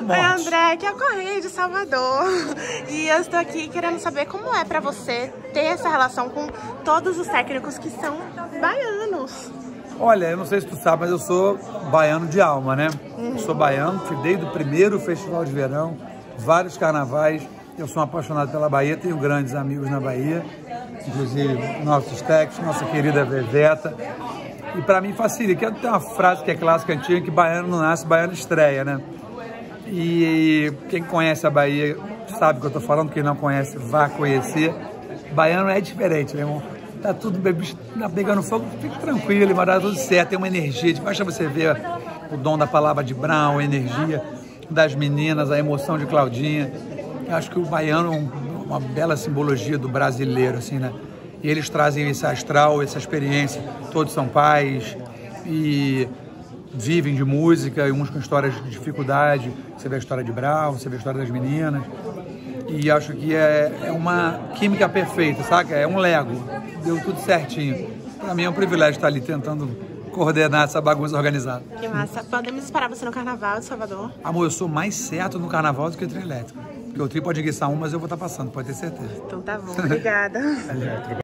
morte. Oi, André, aqui é a Correia de Salvador. E eu estou aqui querendo saber como é pra você ter essa relação com todos os técnicos que são baianos. Olha, eu não sei se tu sabe, mas eu sou baiano de alma, né? Eu sou baiano, fui desde o primeiro festival de verão, vários carnavais. Eu sou apaixonado pela Bahia, tenho grandes amigos na Bahia, inclusive nossos técnicos, nossa querida Veveta. E para mim facilita, que tem uma frase que é clássica antiga, que baiano não nasce, baiano estreia, né? E quem conhece a Bahia sabe o que eu tô falando, quem não conhece, vá conhecer. Baiano é diferente, meu irmão. Tá tudo pegando fogo, fica tranquilo, mas dá tudo certo, tem uma energia. Basta você ver o dom da palavra de Brown, a energia das meninas, a emoção de Claudinha. Eu acho que o baiano é uma bela simbologia do brasileiro, assim, né? E eles trazem esse astral, essa experiência. Todos são pais e vivem de música, e uns com histórias de dificuldade. Você vê a história de Brown, você vê a história das meninas. E acho que é uma química perfeita, saca? É um Lego. Deu tudo certinho. Para mim é um privilégio estar ali tentando coordenar essa bagunça organizada. Que massa. Podemos esperar você no Carnaval de Salvador? Amor, eu sou mais certo no Carnaval do que o trio elétrico. Porque o trio pode guiçar um, mas eu vou estar passando, pode ter certeza. Então tá bom, obrigada.